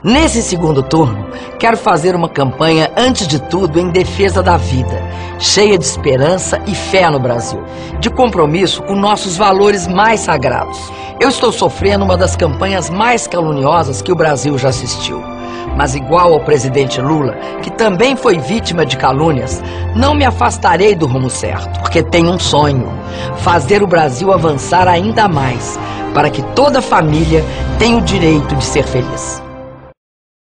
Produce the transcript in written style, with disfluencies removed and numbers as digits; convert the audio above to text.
Nesse segundo turno, quero fazer uma campanha, antes de tudo, em defesa da vida, cheia de esperança e fé no Brasil, de compromisso com nossos valores mais sagrados. Eu estou sofrendo uma das campanhas mais caluniosas que o Brasil já assistiu. Mas igual ao presidente Lula, que também foi vítima de calúnias, não me afastarei do rumo certo, porque tenho um sonho: fazer o Brasil avançar ainda mais, para que toda família tenha o direito de ser feliz.